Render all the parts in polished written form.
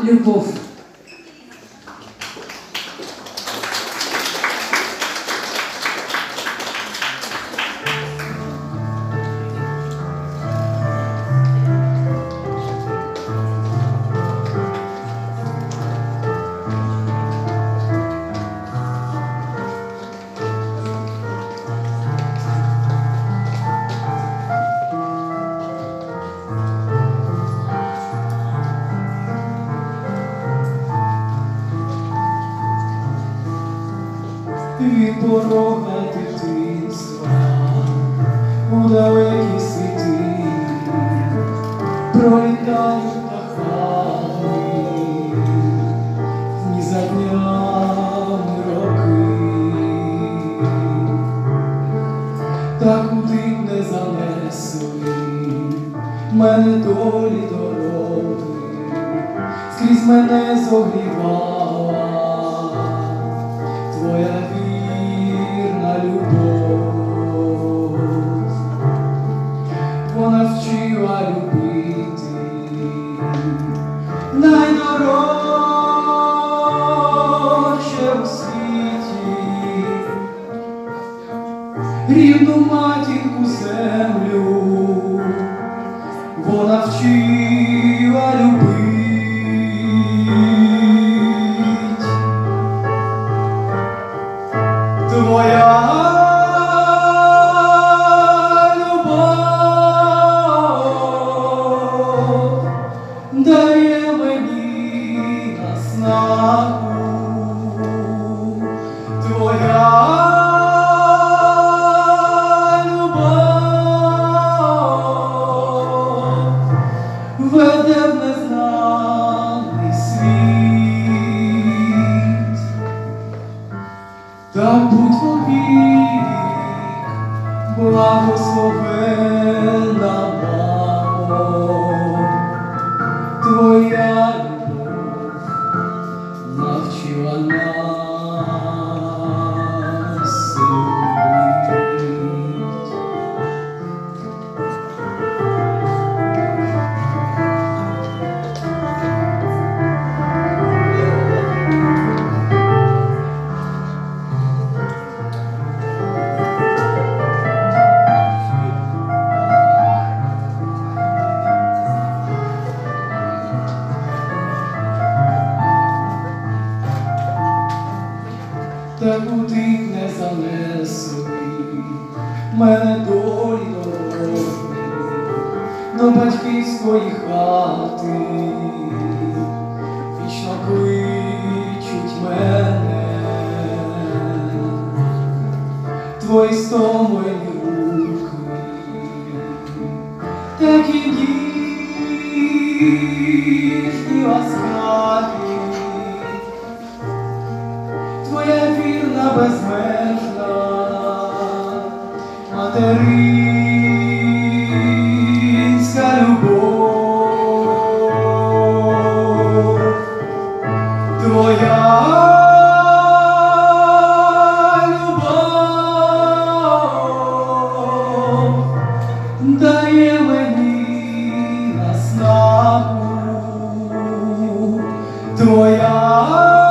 Любов. Від порога дитинства у далекі світи пролітають птахами дні за днями роки. Та куди б не занесли мене долі дороги, скрізь мене зогрівала твоя вірна любов. Вона вчила любити найдорожче у світі, рідну матінку землю. Вона вчила любити. Твоя любов дає мені наснагу. Твоя любов веде в незнаний світ. Так будь вовік благословенна, мамо, твоя любов навчила нас любить. Та куди не занесли мене долі дороги, до батьківської хати вічно кличуть мене. Твої стомлені руки, такі ніжні, ласкаві, твоя вірна, безмежна материнська любов. Твоя любов дає мені наснагу. Твоя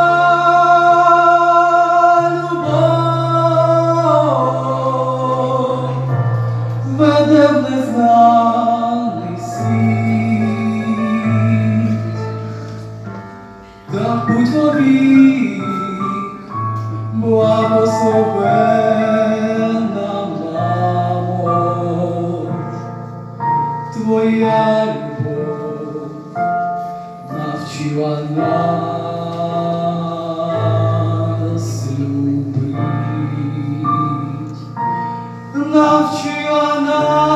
веде в незнаний світ. Так будь вовік благословенна, мамо, твоя любов навчила нас любить. Навчила нас